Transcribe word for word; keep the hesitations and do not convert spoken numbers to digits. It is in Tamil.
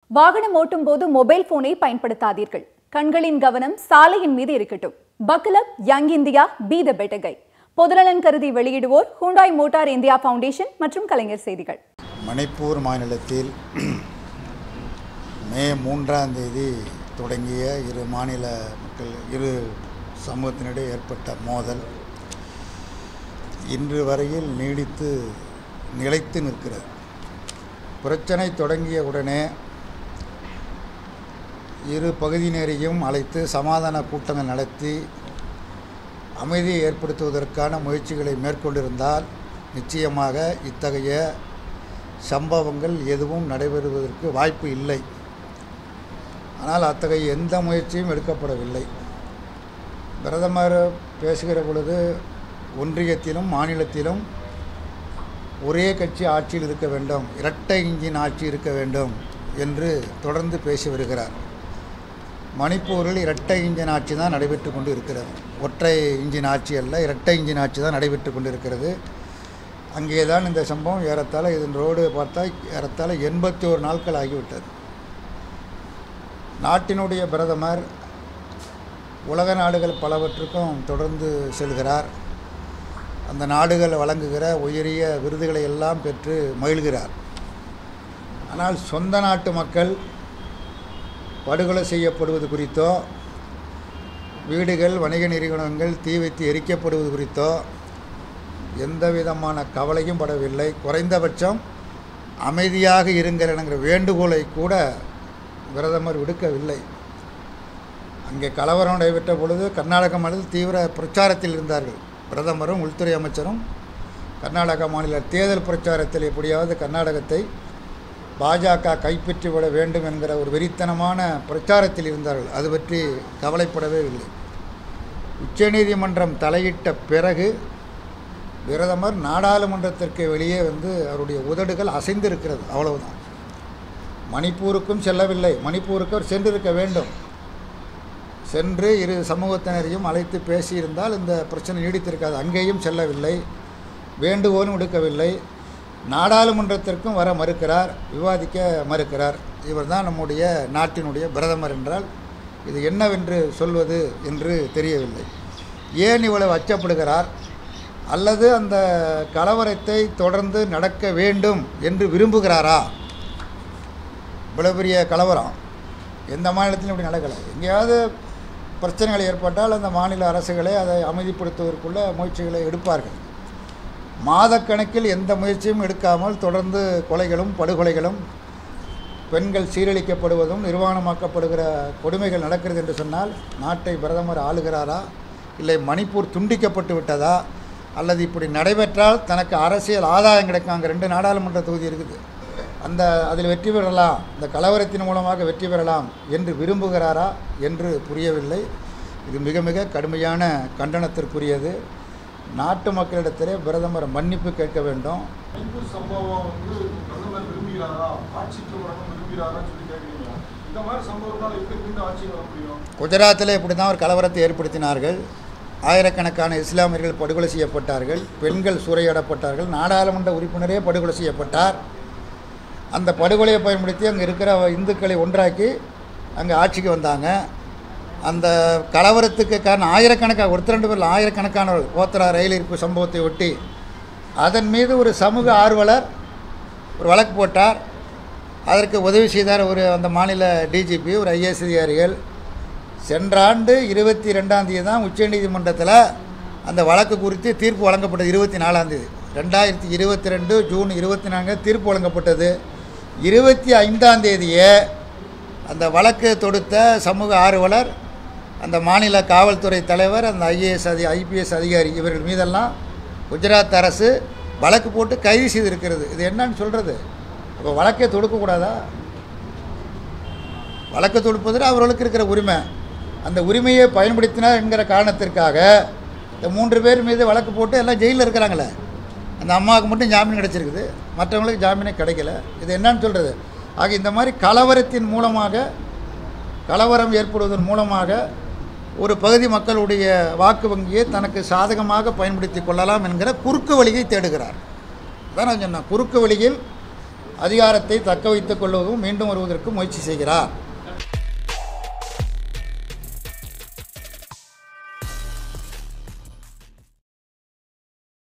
வாகனம் ஓட்டும் போது மொபைல் போனை பயன்படுத்தாதீர்கள். கண்களின் கவனம் சாலையின் மீது இருக்கட்டும். Buckle up, young India, be the better guy. பொதுநலன் கருதி வெளியிடுவோர் ஹூண்டாய் மோட்டார் இந்தியா ஃபவுண்டேஷன் மற்றும் கலைஞர் செய்திகள். மணிப்பூர் மாநிலத்தில் மே மூன்றாம் தேதி தொடங்கிய இரு மாநில மக்கள் இரு சமூகத்தினிடையே ஏற்பட்ட மோதல் இன்று வரையில் நீடித்து நிலைத்து நிற்கிறது. பிரச்சனை தொடங்கிய உடனே இரு பகுதியினரையும் அழைத்து சமாதான கூட்டங்கள் நடத்தி அமைதியை ஏற்படுத்துவதற்கான முயற்சிகளை மேற்கொண்டிருந்தால் நிச்சயமாக இத்தகைய சம்பவங்கள் எதுவும் நடைபெறுவதற்கு வாய்ப்பு இல்லை. ஆனால் அத்தகைய எந்த முயற்சியும் எடுக்கப்படவில்லை. பிரதமர் பேசுகிற பொழுது ஒன்றியத்திலும் மாநிலத்திலும் ஒரே கட்சி ஆட்சியில் இருக்க வேண்டும், இரட்டை இன்ஜின் ஆட்சி இருக்க வேண்டும் என்று தொடர்ந்து பேசி வருகிறார். மணிப்பூரில் இரட்டை இன்ஜின் ஆட்சி தான் நடைபெற்று கொண்டு இருக்கிறது. ஒற்றை இன்ஜின் ஆட்சி அல்ல, இரட்டை இன்ஜின் ஆட்சி தான் நடைபெற்று கொண்டு இருக்கிறது. அங்கே தான் இந்த சம்பவம் ஏறத்தாழ இதன் ரோடு பார்த்தா ஏறத்தாழ எண்பத்தி ஒரு நாட்கள் ஆகிவிட்டது. நாட்டினுடைய பிரதமர் உலக நாடுகள் பலவற்றுக்கும் தொடர்ந்து செல்கிறார். அந்த நாடுகள் வழங்குகிற உயரிய விருதுகளை எல்லாம் பெற்று மகிழ்கிறார். ஆனால் சொந்த நாட்டு மக்கள் படுகொலை செய்யப்படுவது குறித்தோ, வீடுகள் வணிக நிறுவனங்கள் தீ வைத்து எரிக்கப்படுவது குறித்தோ எந்த விதமான கவலையும் படவில்லை. குறைந்தபட்சம் அமைதியாக இருங்கள் என்கிற வேண்டுகோளை கூட பிரதமர் விடுக்கவில்லை. அங்கே கலவரம் நடைபெற்ற பொழுது கர்நாடக மாநிலத்தில் தீவிர பிரச்சாரத்தில் இருந்தார்கள். பிரதமரும் உள்துறை அமைச்சரும் கர்நாடக மாநில தேர்தல் பிரச்சாரத்தில் எப்படியாவது கர்நாடகத்தை பாஜக கைப்பற்றிவிட வேண்டும் என்கிற ஒரு வெறித்தனமான பிரச்சாரத்தில் இருந்தார்கள். அது பற்றி கவலைப்படவே இல்லை. உச்சநீதிமன்றம் தலையிட்ட பிறகு பிரதமர் நாடாளுமன்றத்திற்கு வெளியே வந்து அவருடைய உதடுகள் அசைந்திருக்கிறது. அவ்வளவுதான். மணிப்பூருக்கும் செல்லவில்லை. மணிப்பூருக்கு அவர் சென்றிருக்க வேண்டும். சென்று இரு சமூகத்தினரையும் அழைத்து பேசியிருந்தால் இந்த பிரச்சனை நீடித்திருக்காது. அங்கேயும் செல்லவில்லை, வேண்டுகோளும் விடுக்கவில்லை. நாடாளுமன்றத்திற்கும் வர மறுக்கிறார், விவாதிக்க மறுக்கிறார். இவர் தான் நம்முடைய நாட்டினுடைய பிரதமர் என்றால் இது என்னவென்று சொல்வது என்று தெரியவில்லை. ஏன் இவ்வளவு அச்சப்படுகிறார்? அல்லது அந்த கலவரத்தை தொடர்ந்து நடக்க வேண்டும் என்று விரும்புகிறாரா? இவ்வளவு பெரிய கலவரம் எந்த மாநிலத்திலும் இப்படி நடக்கலை. எங்கேயாவது பிரச்சனைகள் ஏற்பட்டால் அந்த மாநில அரசுகளே அதை அமைதிப்படுத்துவதற்குள்ள முயற்சிகளை எடுப்பார்கள். மாதக்கணக்கில் எந்த முயற்சியும் எடுக்காமல் தொடர்ந்து கொலைகளும் படுகொலைகளும், பெண்கள் சீரழிக்கப்படுவதும் நிர்வாணமாக்கப்படுகிற கொடுமைகள் நடக்கிறது என்று சொன்னால் நாட்டை பிரதமர் ஆளுகிறாரா? இல்லை மணிப்பூர் துண்டிக்கப்பட்டு விட்டதா? அல்லது இப்படி நடைபெற்றால் தனக்கு அரசியல் ஆதாயம் கிடைக்கும். அங்கே ரெண்டு நாடாளுமன்ற தொகுதி இருக்குது, அந்த அதில் வெற்றி பெறலாம், இந்த கலவரத்தின் மூலமாக வெற்றி பெறலாம் என்று விரும்புகிறாரா என்று புரியவில்லை. இது மிக மிக கடுமையான கண்டனத்திற்குரியது. நாட்டு மக்களிடத்திலே பிரதமர் மன்னிப்பு கேட்க வேண்டும். குஜராத்தில் இப்படி தான் ஒரு கலவரத்தை ஏற்படுத்தினார்கள். ஆயிரக்கணக்கான இஸ்லாமியர்கள் படுகொலை செய்யப்பட்டார்கள், பெண்கள் சூறையாடப்பட்டார்கள், நாடாளுமன்ற உறுப்பினரே படுகொலை செய்யப்பட்டார். அந்த படுகொலையை பயன்படுத்தி அங்கே இருக்கிற இந்துக்களை ஒன்றாக்கி அங்கே ஆட்சிக்கு வந்தாங்க. அந்த கலவரத்துக்கு காரணம் ஆயிரக்கணக்கான ஒருத்தர் ரெண்டு பேரில் ஆயிரக்கணக்கானவர்கள் கோத்ரா ரயில் இருப்பு சம்பவத்தை ஒட்டி அதன் மீது ஒரு சமூக ஆர்வலர் ஒரு வழக்கு போட்டார். அதற்கு உதவி செய்தார் ஒரு அந்த மாநில டிஜிபி, ஒரு ஐஏஎஸ் அதிகாரிகள். சென்ற ஆண்டு இருபத்தி ரெண்டாம் தேதி தான் உச்சநீதிமன்றத்தில் அந்த வழக்கு குறித்து தீர்ப்பு வழங்கப்பட்டது. இருபத்தி நாலாம் தேதி ரெண்டாயிரத்தி இருபத்தி ரெண்டு ஜூன் இருபத்தி நான்கு தீர்ப்பு வழங்கப்பட்டது. இருபத்தி ஐந்தாம் தேதியே அந்த வழக்கு தொடுத்த சமூக ஆர்வலர், அந்த மாநில காவல்துறை தலைவர், அந்த ஐஏஎஸ் அதி ஐபிஎஸ் அதிகாரி இவர்கள் மீதெல்லாம் குஜராத் அரசு வழக்கு போட்டு கைது செய்திருக்கிறது. இது என்னன்னு சொல்கிறது? அப்போ வழக்கை தொடுக்கக்கூடாதா? வழக்கு தொடுப்பதில் அவர்களுக்கு இருக்கிற உரிமை, அந்த உரிமையை பயன்படுத்தினார் என்கிற காரணத்திற்காக இந்த மூன்று பேர் மீது வழக்கு போட்டு எல்லாம் ஜெயிலில் இருக்கிறாங்களே. அந்த அம்மாவுக்கு மட்டும் ஜாமீன் கிடச்சிருக்குது, மற்றவங்களுக்கு ஜாமீனே கிடைக்கல. இது என்னன்னு சொல்கிறது? ஆக இந்த மாதிரி கலவரத்தின் மூலமாக, கலவரம் ஏற்படுவதன் மூலமாக ஒரு பகுதி மக்களுடைய வாக்கு வங்கியை தனக்கு சாதகமாக பயன்படுத்தி கொள்ளலாம் என்கிற குறுக்கு வழியை தேடுகிறார். அதான் நான் சொன்னேன், குறுக்கு வழியில் அதிகாரத்தை தக்க வைத்துக் கொள்வதும் மீண்டும் வருவதற்கு முயற்சி செய்கிறார்.